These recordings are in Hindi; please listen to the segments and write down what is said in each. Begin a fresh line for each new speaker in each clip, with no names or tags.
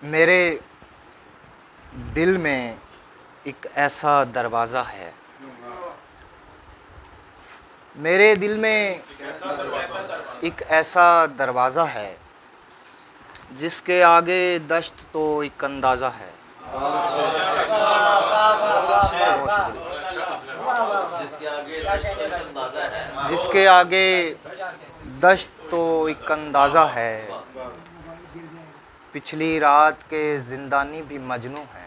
मेरे दिल में एक ऐसा दरवाज़ा है, मेरे दिल में एक ऐसा दरवाज़ा है जिसके आगे दश्त तो एक अंदाज़ा है। जिसके आगे दश्त तो एक अंदाज़ा है। पिछली रात के जिंदानी भी मजनू हैं।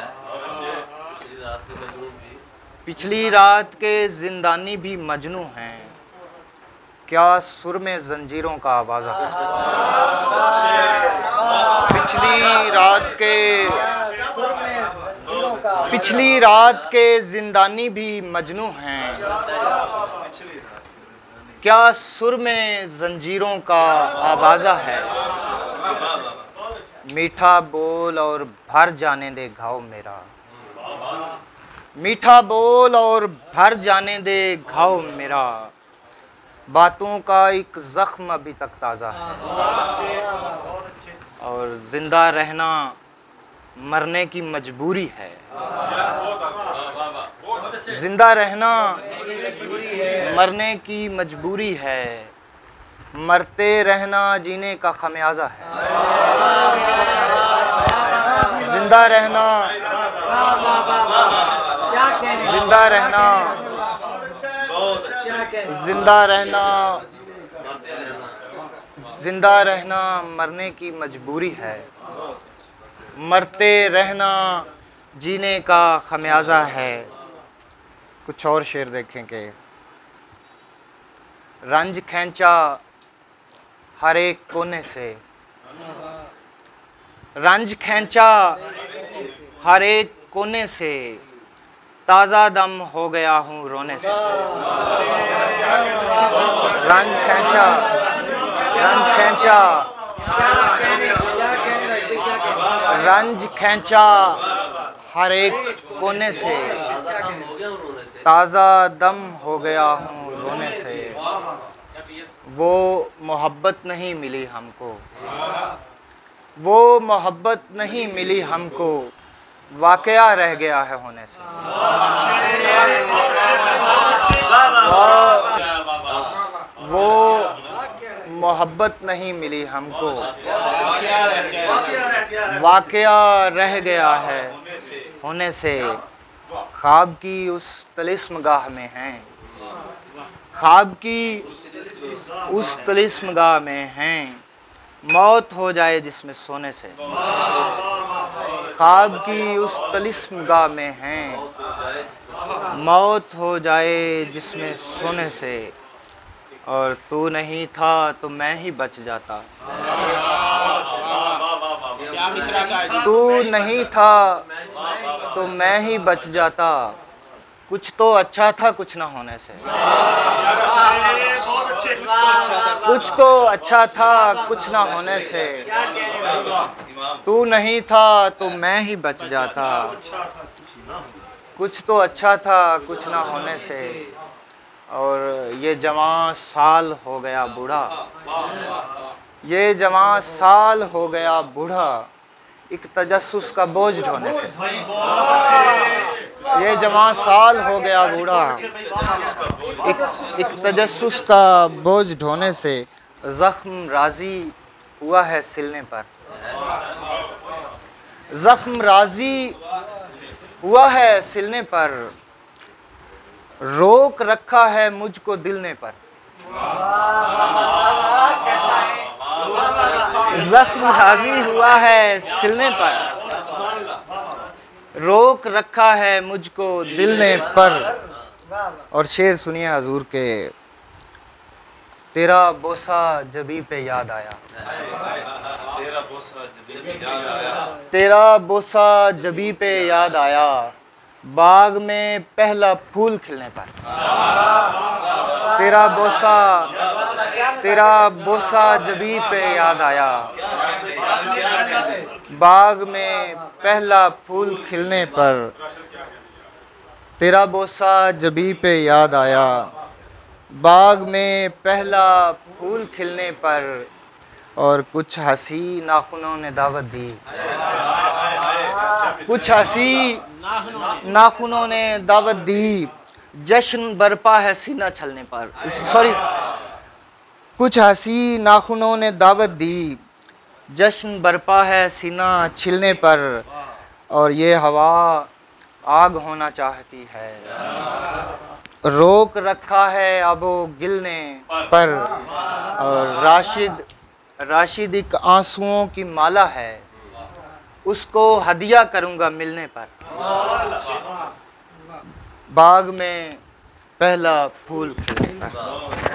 पिछली रात के जिंदानी भी मजनू हैं। क्या सुर में जंजीरों का आवाज़ा है। पिछली रात के जिंदानी भी मजनू हैं। क्या सुर में जंजीरों का आवाज़ा है। मीठा बोल और भर जाने दे घाव मेरा। मीठा बोल और भर जाने दे घाव मेरा। बातों का एक जख्म अभी तक ताज़ा है। और जिंदा रहना मरने की मजबूरी है। जिंदा रहना मरने की मजबूरी है। मरते रहना जीने का खमियाजा है। जिंदा रहना जिंदा रहना जिंदा रहना जिंदा रहना मरने की मजबूरी है। मरते रहना जीने का खमियाजा है। कुछ और शेर देखें कि रंज खींचा हर एक कोने से। रंज खींचा हर एक कोने से। ताज़ा दम हो गया हूँ रोने से। रंज खींचा रंज खींचा रंज खींचा हर एक कोने से। ताज़ा दम हो गया हूँ रोने से। वो मोहब्बत नहीं मिली हमको। वो मोहब्बत नहीं मिली हमको। वाक़या रह गया है होने से। वो मोहब्बत नहीं मिली हमको। वाक़या रह गया है होने से। ख्वाब की उस तिलिस्मगाह में हैं। ख्वाब की उस तिलिस्मगाह में हैं। मौत हो जाए जिसमें सोने से। ख्वाब की उस तिलिस्मगाह में हैं। मौत हो जाए जिसमें सोने से। और तू नहीं था तो मैं ही बच जाता। तू नहीं था तो मैं ही बच जाता। कुछ तो अच्छा था कुछ ना होने से। कुछ तो अच्छा था कुछ ना होने से। तू नहीं था तो मैं ही बच जाता। कुछ तो अच्छा था कुछ ना होने से। और ये जवां साल हो गया बूढ़ा। ये जवां साल हो गया बूढ़ा। एक तजस्सुस का बोझ ढोने से। ये जवां साल हो गया बूढ़ा। एक तजस्सुस का बोझ ढोने से। जख्म राजी हुआ है सिलने पर। जख्म राजी हुआ है सिलने पर। रोक रखा है मुझको दिल ने पर। जख्म राजी हुआ है सिलने पर। रोक रखा है मुझको दिल ने पर। और शेर सुनिए हुजूर के। तेरा बोसा जबी पे याद आया। तेरा बोसा जबी पे याद आया। बाग में पहला फूल खिलने पर। तेरा बोसा जबी पे याद आया। बाग में पहला फूल खिलने पर। तेरा बोसा जबी पे याद आया। बाग में पहला फूल खिलने पर। और कुछ हंसी नाखूनों ने दावत दी, कुछ हंसी नाखूनों ने दावत दी, जश्न बरपा है सीना छलने पर। सॉरी, कुछ हंसी नाखूनों ने दावत दी, जश्न बरपा है सीना छिलने पर, और ये हवा आग होना चाहती है, रोक रखा है अबो गिलने पर, और राशिद एक आंसुओं की माला है, उसको हदिया करूंगा मिलने पर, बाग में पहला फूल खिलने पर।